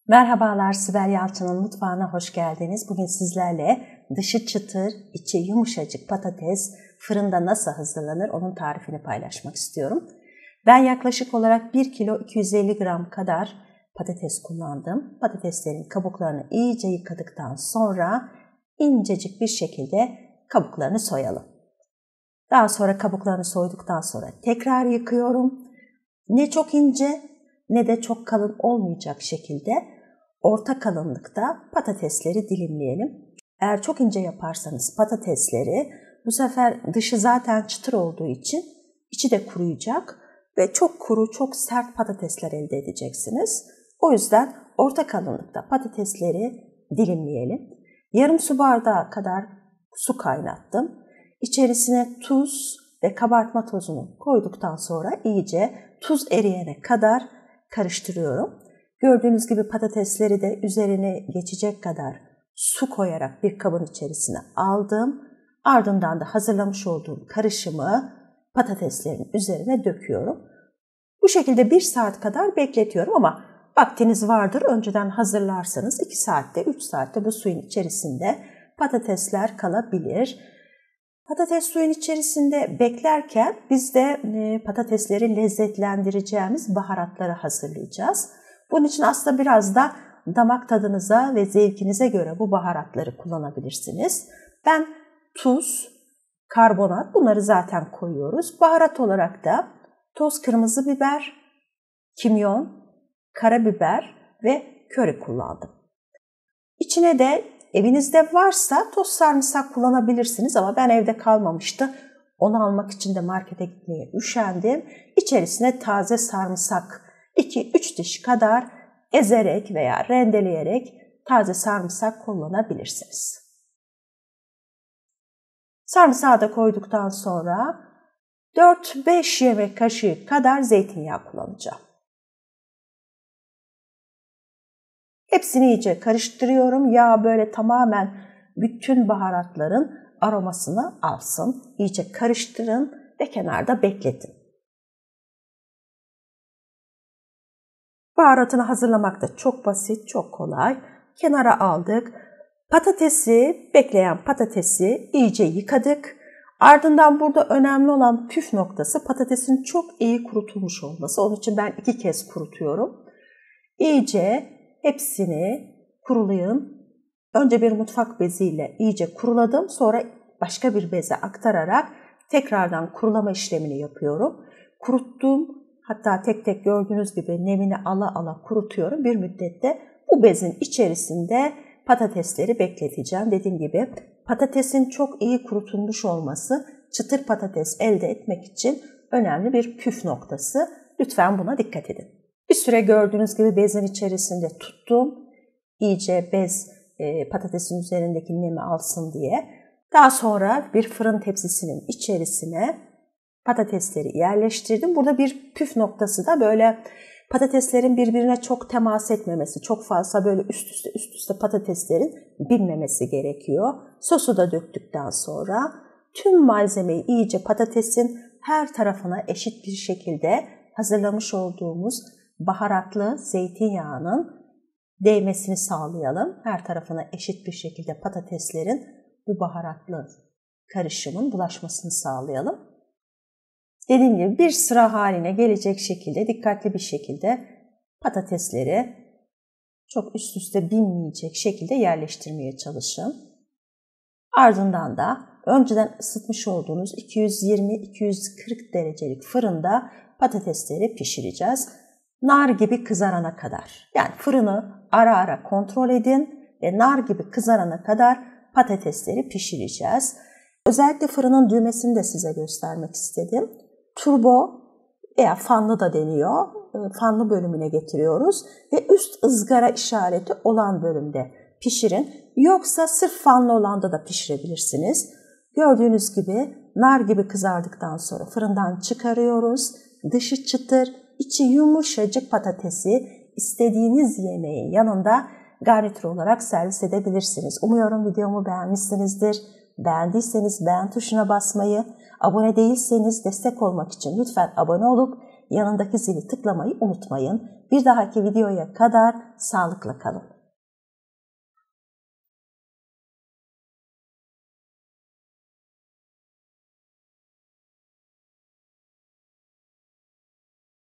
Merhabalar, Sibel Yalçın'ın mutfağına hoş geldiniz. Bugün sizlerle dışı çıtır, içi yumuşacık patates fırında nasıl hazırlanır onun tarifini paylaşmak istiyorum. Ben yaklaşık olarak 1 kilo 250 gram kadar patates kullandım. Patateslerin kabuklarını iyice yıkadıktan sonra incecik bir şekilde kabuklarını soyalım. Daha sonra kabuklarını soyduktan sonra tekrar yıkıyorum. Ne çok ince ne de çok kalın olmayacak şekilde orta kalınlıkta patatesleri dilimleyelim. Eğer çok ince yaparsanız patatesleri bu sefer dışı zaten çıtır olduğu için içi de kuruyacak ve çok kuru, çok sert patatesler elde edeceksiniz. O yüzden orta kalınlıkta patatesleri dilimleyelim. Yarım su bardağı kadar su kaynattım. İçerisine tuz ve kabartma tozunu koyduktan sonra iyice tuz eriyene kadar karıştırıyorum. Gördüğünüz gibi patatesleri de üzerine geçecek kadar su koyarak bir kabın içerisine aldım. Ardından da hazırlamış olduğum karışımı patateslerin üzerine döküyorum. Bu şekilde 1 saat kadar bekletiyorum ama vaktiniz vardır. Önceden hazırlarsanız 2 saatte, 3 saatte bu suyun içerisinde patatesler kalabilir. Patates suyun içerisinde beklerken biz de patatesleri lezzetlendireceğimiz baharatları hazırlayacağız. Bunun için aslında biraz da damak tadınıza ve zevkinize göre bu baharatları kullanabilirsiniz. Ben tuz, karbonat bunları zaten koyuyoruz. Baharat olarak da toz kırmızı biber, kimyon, karabiber ve köri kullandım. İçine de evinizde varsa toz sarımsak kullanabilirsiniz ama ben evde kalmamıştı. Onu almak için de markete gitmeye üşendim. İçerisine taze sarımsak 2-3 diş kadar ezerek veya rendeleyerek taze sarımsak kullanabilirsiniz. Sarımsağı da koyduktan sonra 4-5 yemek kaşığı kadar zeytinyağı kullanacağım. Hepsini iyice karıştırıyorum. Yağ böyle tamamen bütün baharatların aromasını alsın. İyice karıştırın ve kenarda bekletin. Baharatını hazırlamak da çok basit, çok kolay. Kenara aldık. Bekleyen patatesi iyice yıkadık. Ardından burada önemli olan püf noktası patatesin çok iyi kurutulmuş olması. Onun için ben 2 kez kurutuyorum. İyice hepsini kurulayın. Önce bir mutfak beziyle iyice kuruladım. Sonra başka bir beze aktararak tekrardan kurulama işlemini yapıyorum. Kuruttum. Hatta tek tek gördüğünüz gibi nemini ala ala kurutuyorum. Bir müddette bu bezin içerisinde patatesleri bekleteceğim. Dediğim gibi patatesin çok iyi kurutulmuş olması çıtır patates elde etmek için önemli bir püf noktası. Lütfen buna dikkat edin. Bir süre gördüğünüz gibi bezin içerisinde tuttum. İyice bez patatesin üzerindeki nemi alsın diye. Daha sonra bir fırın tepsisinin içerisine patatesleri yerleştirdim. Burada bir püf noktası da böyle patateslerin birbirine çok temas etmemesi, çok fazla böyle üst üste patateslerin binmemesi gerekiyor. Sosu da döktükten sonra tüm malzemeyi iyice patatesin her tarafına eşit bir şekilde hazırlamış olduğumuz baharatlı zeytinyağının değmesini sağlayalım. Her tarafına eşit bir şekilde patateslerin bu baharatlı karışımın bulaşmasını sağlayalım. Dediğim gibi bir sıra haline gelecek şekilde dikkatli bir şekilde patatesleri çok üst üste binmeyecek şekilde yerleştirmeye çalışın. Ardından da önceden ısıtmış olduğunuz 220-240 derecelik fırında patatesleri pişireceğiz. Nar gibi kızarana kadar. Yani fırını ara ara kontrol edin ve nar gibi kızarana kadar patatesleri pişireceğiz. Özellikle fırının düğmesini de size göstermek istedim. Turbo veya fanlı da deniyor. Fanlı bölümüne getiriyoruz ve üst ızgara işareti olan bölümde pişirin. Yoksa sırf fanlı olanda da pişirebilirsiniz. Gördüğünüz gibi nar gibi kızardıktan sonra fırından çıkarıyoruz. Dışı çıtır, içi yumuşacık patatesi istediğiniz yemeğin yanında garnitür olarak servis edebilirsiniz. Umuyorum videomu beğenmişsinizdir. Beğendiyseniz beğen tuşuna basmayı, abone değilseniz destek olmak için lütfen abone olup yanındaki zili tıklamayı unutmayın. Bir dahaki videoya kadar sağlıkla kalın.